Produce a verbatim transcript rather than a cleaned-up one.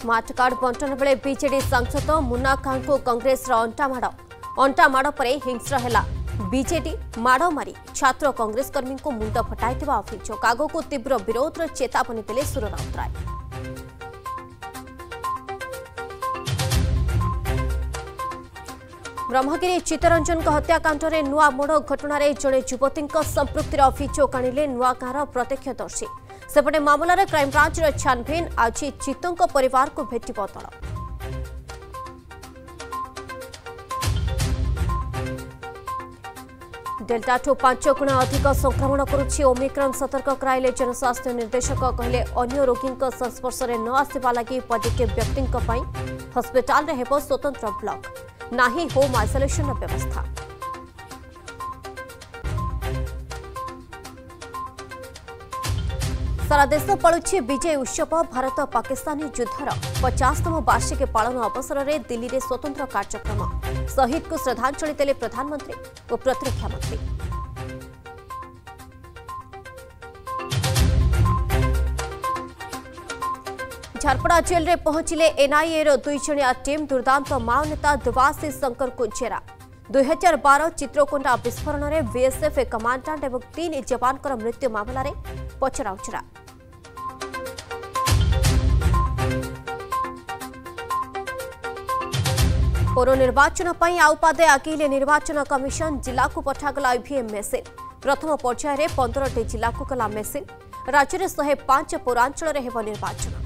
Smart card बंटन बेले BJD सांसद मुन्ना खां को कांग्रेस अंटा माड़ अंटा माड़ पर हिंस्र है बीजेडी माड़ मारी छात्र कांग्रेस कर्मी को मुंड फटाई अभियोग आग को तीव्र विरोध चेतावनी देले सुर राउतराय। ब्रह्मगिरी चित्तरंजन हत्याकांड में नुआ मोड़ घटन जड़े युवती संपृक्तिर अभियोग आनिले नुआगाँर प्रत्यक्षदर्शी। सेपटे मामलार क्राइमब्रांच छानभिन आज चित्तों परिवार को भेटिब दल। डेल्टा ठू पांच गुण अधिक संक्रमण करुछि ओमिक्रॉन सतर्क कराइले जनस्वास्थ्य निर्देशक कहले अन्य रोगी संस्पर्श में न आसवा लगी पॉजिटिव व्यक्ति हस्पिटाल में हेब स्वतंत्र ब्लॉक नाही होम आइसोलेशन व्यवस्था। सारा देश पड़ुछि विजय उत्सव। भारत पाकिस्तानी युद्धर पचासतम वार्षिकी पालन अवसर में दिल्ली में स्वतंत्र कार्यक्रम शहीद को श्रद्धांजलि देले प्रधानमंत्री और प्रतिरक्षा मंत्री। झारपड़ा जेल में पहुंचिले एनआईए रो दुई जणिया टीम। दुर्दांत माओ नेता देवाशीष शंकर को जेरा। दुई हजार बार चित्रकोंडा विस्फोरण में बीएसएफ कमांडेंट और तीन जवान मृत्यु मामलें पचराउचरा। पौर निर्वाचन पर आउ पादे आगेले निर्वाचन कमिशन। जिला को पठागला ईवीएम मेसीन। प्रथम पर्यायर पंद्रह जिला को कला मेसीन। राज्य में शहे पांच पौरांचल हेब निर्वाचन।